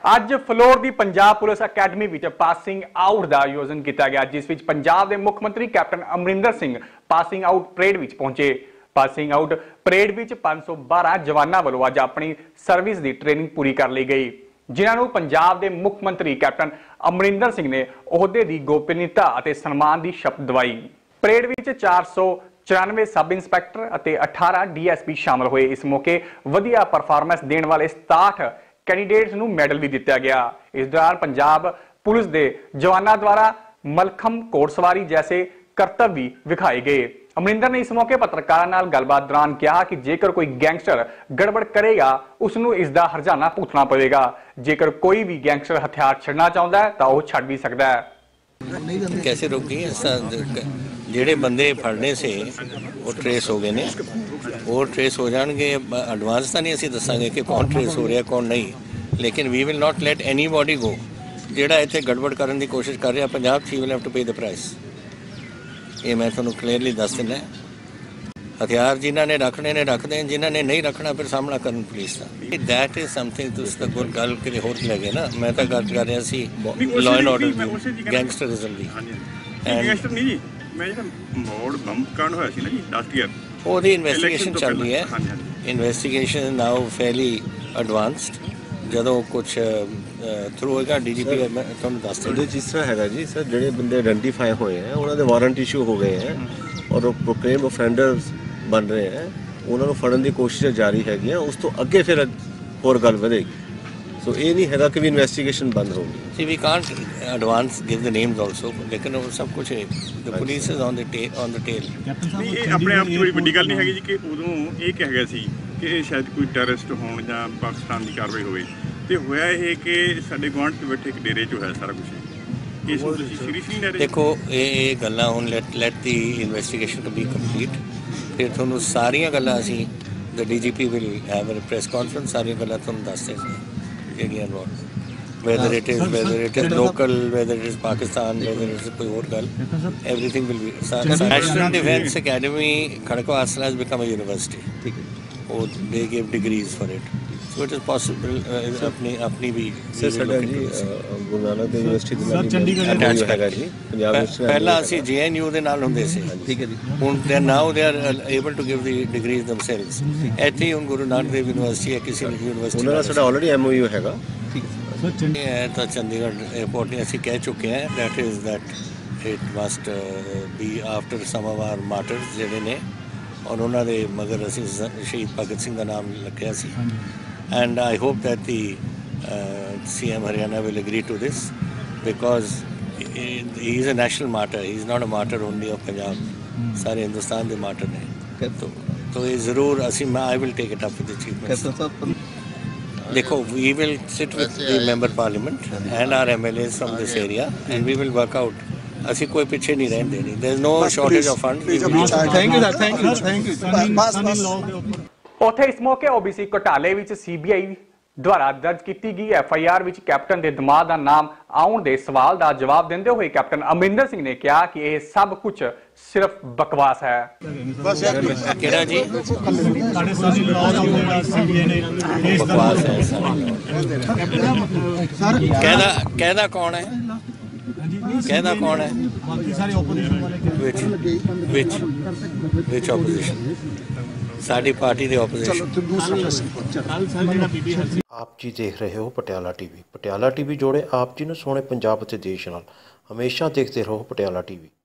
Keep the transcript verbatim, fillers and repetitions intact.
ਅੱਜ ਫਲੋਰ ਦੀ Punjab police academy ਵਿੱਚ ਪਾਸਿੰਗ ਆਊਟ ਦਾ ਆਯੋਜਨ ਕੀਤਾ ਗਿਆ, ਜਿਸ ਵਿੱਚ ਪੰਜਾਬ ਦੇ ਮੁੱਖ ਮੰਤਰੀ captain Amarinder Singh passing out parade ਵਿੱਚ ਪਹੁੰਚੇ। ਪਾਸਿੰਗ ਆਊਟ ਪਰੇਡ ਵਿੱਚ ਪੰਜ ਸੌ ਬਾਰਾਂ ਜਵਾਨਾਂ ਵੱਲੋਂ ਅੱਜ ਆਪਣੀ ਸਰਵਿਸ ਦੀ ਟ੍ਰੇਨਿੰਗ ਪੂਰੀ ਕਰ ਲਈ ਗਈ, ਜਿਨ੍ਹਾਂ ਨੂੰ ਪੰਜਾਬ ਦੇ ਮੁੱਖ ਮੰਤਰੀ ਕੈਪਟਨ ਅਮਰਿੰਦਰ ਸਿੰਘ ਨੇ ਅਹੁਦੇ ਦੀ ਗੋਪਨੀयता ਅਤੇ ਸਨਮਾਨ ਦੀ ਸ਼ਪਥ ਦਿਵਾਈ। ਪਰੇਡ ਵਿੱਚ ਚਾਰ ਸੌ ਚੁਰਾਨਵੇਂ ਸਬ ਇੰਸਪੈਕਟਰ ਅਤੇ ਅਠਾਰਾਂ ਡੀ ਐਸ ਪੀ ਸ਼ਾਮਲ ਹੋਏ। ਇਸ ਮੌਕੇ ਵਧੀਆ ਪਰਫਾਰਮੈਂਸ ਦੇਣ ਵਾਲੇ ਸਤਾਹਠ कैंडिडेट्स ਨੂੰ ਮੈਡਲ भी दिता गया। इस दौरान पंजाब पुलिस के जवानों द्वारा मलखम घोड़सवारी जैसे करतब भी विखाए गए। अमरिंदर ने इस मौके पत्रकारों नाल गलबात दौरान कहा कि जेकर कोई गैंगस्टर गड़बड़ करेगा उसनू इसका हरजाना भुगतना पवेगा। जेकर कोई भी गैंगस्टर हथियार छड़ना चाहता है तो वह छड़ भी सकता है। कैसे रोकी ਜਿਹੜੇ ਬੰਦੇ ਫੜਨੇ ਸੇ ਉਹ ट्रेस हो गए ने, वो ट्रेस हो जाएंगे। एडवांस तो नहीं असीं दसांगे कि कौन ट्रेस हो रहा कौन नहीं, लेकिन we will not let anybody go ਜਿਹੜਾ ਇੱਥੇ ਗੜਬੜ ਕਰਨ ਦੀ ਕੋਸ਼ਿਸ਼ ਕਰ ਰਿਹਾ ਪੰਜਾਬ 'ਚ, he will have to pay the price. ਇਹ ਮੈਂ ਤੁਹਾਨੂੰ ਕਲੀਅਰਲੀ ਦੱਸ ਦਿੰਦਾ। ਹਥਿਆਰ ਜਿਨ੍ਹਾਂ ਨੇ ਰੱਖਣੇ ਨੇ ਰੱਖਦੇ, ਜਿਨ੍ਹਾਂ ਨੇ ਨਹੀਂ ਰੱਖਣਾ ਫਿਰ ਸਾਹਮਣਾ ਕਰਨ ਪੁਲਿਸ ਦਾ। ਦੈਟ ਇਜ਼ ਸਮਥਿੰਗ ਤੁਸੀਂ ਤਾਂ ਗੁਰ ਗੱਲ ਕਿਤੇ ਹੋਰ ਲੈ ਗਏ ਨਾ। ਮੈਂ ਤਾਂ ਗੱਲ ਕਰ ਰਿਹਾ ਸੀ ਲਾਅ ਐਂਡ ਆਰਡਰ ਦੀ, ਗੈਂਗਸਟਰਿਜ਼ਮ ਦੀ। ਗੈਂਗਸਟਰ ਨਹੀਂ ਜੀ, ਮੈਂ ਜਿਹੜਾ ਮੋੜ ਬੰਬ ਕਾਂਡ ਹੋਇਆ ਸੀ ਨਾ ਜੀ ਲਾਸਟ ਈਅਰ, ਉਹਦੀ ਇਨਵੈਸਟੀਗੇਸ਼ਨ ਚੱਲ ਰਹੀ ਹੈ। Investigation now fairly advanced. ਜਦੋਂ ਕੁਛ ਥਰੂ ਹੋਏਗਾ ਡੀ ਜੀ ਪੀ ਤੁਹਾਨੂੰ ਦੱਸ ਦਿੰਦੇ। ਜਿਸ ਤਰ੍ਹਾਂ ਹੈਗਾ ਜੀ ਸਰ, ਜਿਹੜੇ ਬੰਦੇ ਆਇਡੈਂਟੀਫਾਈ ਹੋਏ ਹੈ ਉਹਨਾਂ ਦੇ ਵਾਰੰਟ ਇਸ਼ੂ ਹੋ ਗਏ ਹੈ ਔਰ ਉਹ ਪ੍ਰੋਕਲੇਮ ਅਫੈਂਡਰਸ ਬਣ ਰਹੇ ਹੈ, ਉਹਨਾਂ ਨੂੰ ਫੜਨ ਦੀ ਕੋਸ਼ਿਸ਼ ਜਾਰੀ ਹੈਗੀ ਹੈ। ਉਸ ਤੋਂ ਅੱਗੇ ਫਿਰ ਹੋਰ ਗੱਲ ਵਧੇਗੀ। ਸੋ ਇਹ ਨਹੀਂ ਹੈਗਾ ਕਿ ਵੀ ਇਨਵੈਸਟੀਗੇਸ਼ਨ ਬੰਦ ਹੋ ਗਈ। See we can't advance give the names also, ਲੇਕਿਨ ਉਹ ਸਭ ਕੁਝ ਹੈ the police is on the tail on the tail. ਨਹੀਂ, ਇਹ ਆਪਣੇ ਆਪ 'ਚ ਬੜੀ ਵੱਡੀ ਗੱਲ ਨਹੀਂ ਹੈਗੀ ਜੀ ਕਿ ਉਦੋਂ ਇਹ ਕਿਹਾ ਗਿਆ ਸੀ ਕਿ ਇਹ ਸ਼ਾਇਦ ਕੋਈ ਟੈਰਰਿਸਟ ਹੋਣ ਜਾਂ ਪਾਕਿਸਤਾਨ ਦੀ ਕਾਰਵਾਈ ਹੋਵੇ, ਤੇ ਹੋਇਆ ਇਹ ਕਿ ਸਾਡੇ ਗੁਆਂਢ 'ਚ ਬੈਠੇ ਇੱਕ ਡੇਰੇ 'ਚ ਹੋਇਆ ਸਾਰਾ ਕੁਛ। ਇਸ ਨੂੰ ਤੁਸੀਂ ਸੀਰੀਅਸਲੀ ਲੈ ਰਹੇ? ਦੇਖੋ ਇਹ ਇਹ ਗੱਲਾਂ ਹੁਣ let let the investigation to be complete, ਫਿਰ ਤੁਹਾਨੂੰ ਸਾਰੀਆਂ ਗੱਲਾਂ ਅਸੀਂ the D G P will have a press conference, ਸਾਰੀਆਂ ਗੱਲਾਂ ਤੁਹਾਨੂੰ ਦੱਸਦੇ ਸੀ ਜਿਹੜੀਆਂ involve, whether it is whether it is local, whether it is Pakistan, whether it is कोई और गल, everything will be. National Defence Academy Kharakwassala has become a university. Or they give degrees for it, so it is possible. अपनी अपनी भी sir साडा जी Guru Nanak Dev university ਦੇ ਨਾਲ attach ਹੈਗਾ ਜੀ ਪੰਜਾਬ ਵਿੱਚ। ਪਹਿਲਾਂ ਅਸੀਂ ਜੇ ਐਨ ਯੂ ਦੇ ਨਾਲ ਹੁੰਦੇ ਸੀ, ਠੀਕ ਹੈ ਜੀ। ਹੁਣ ਦੇ now they are able to give the degrees themselves. ਇੱਥੇ ਹੀ ਹੁਣ ਗੁਰੂ ਨਾਨਕ ਦੇਵ ਯੂਨੀਵਰਸਿਟੀ ਹੈ, ਕਿਸੇ ਵੀ ਯੂਨੀਵਰਸਿਟੀ ਉਹਨਾਂ ਦਾ ਸਾਡਾ ਆਲਰੇਡੀ ਐਮ ਓ ਯੂ ਹੈਗਾ। ਠੀਕ ਹੈ ਇਹ ਤਾਂ ਚੰਡੀਗੜ੍ਹ ਏਅਰਪੋਰਟ ਨੇ ਅਸੀਂ ਕਹਿ ਚੁੱਕੇ ਹਾਂ that is that it must be after some of our martyrs ਜਿਹੜੇ ਨੇ, ਔਰ ਉਹਨਾਂ ਦੇ ਮਗਰ ਅਸੀਂ ਸ਼ਹੀਦ ਭਗਤ ਸਿੰਘ ਦਾ ਨਾਮ ਰੱਖਿਆ ਸੀ। And I hope that the C M Haryana will agree to this, because he is a national martyr, he is not a martyr only of Punjab, ਸਾਰੇ ਹਿੰਦੁਸਤਾਨ ਦੇ ਮਾਰਟਰ ਨੇ। ਤੋ ਇਹ ਜ਼ਰੂਰ ਅਸੀਂ ਮੈਂ I will take it up with the chief minister. देखो, we will sit with the member parliament and our M L As from this area and we will work out. ਅਸੀਂ ਕੋਈ ਪਿੱਛੇ ਨਹੀਂ ਰਹਿਣ ਦੇਣੀ। there is no shortage of funds. Thank you thank you thank you. ਉੱਥੇ ਇਸ ਮੌਕੇ O B C ਘੁਟਾਲੇ ਵਿੱਚ ਸੀ ਬੀ ਆਈ ਦੁਆਰਾ ਦਰਜ ਕੀਤੀ ਗਈ ਐਫ ਆਈ ਆਰ ਵਿੱਚ ਕੈਪਟਨ ਦੇ ਦਮਾਦ ਦਾ ਨਾਮ ਆਉਣ ਦੇ ਸਵਾਲ ਦਾ ਜਵਾਬ ਦਿੰਦੇ ਹੋਏ ਕੈਪਟਨ ਅਮਰਿੰਦਰ ਸਿੰਘ ਨੇ ਕਿਹਾ ਕਿ ਇਹ ਸਭ ਕੁਝ ਸਿਰਫ ਬਕਵਾਸ ਹੈ। ਕਿਹੜਾ ਜੀ ਬਕਵਾਸ ਹੈ? ਕਹਿੰਦਾ ਕਹਿੰਦਾ ਕੌਣ ਹੈ? ਕਹਿੰਦਾ ਕੌਣ ਹੈ? ਵਿੱਚ ਵਿੱਚ ਵਿੱਚ ਆਪੋਜੀਸ਼ਨ, ਸਾਡੀ ਪਾਰਟੀ ਦੇ ਆਪੋਜੀਸ਼ਨ। ਆਪ ਜੀ ਦੇਖ ਰਹੇ ਹੋ ਪਟਿਆਲਾ ਟੀਵੀ। ਪਟਿਆਲਾ ਟੀਵੀ ਜੋੜੇ ਆਪ ਜੀ ਨੂੰ ਸੋਹਣੇ ਪੰਜਾਬ ਅਤੇ ਦੇਸ਼ ਨਾਲ। ਹਮੇਸ਼ਾ ਦੇਖਦੇ ਰਹੋ ਪਟਿਆਲਾ ਟੀਵੀ।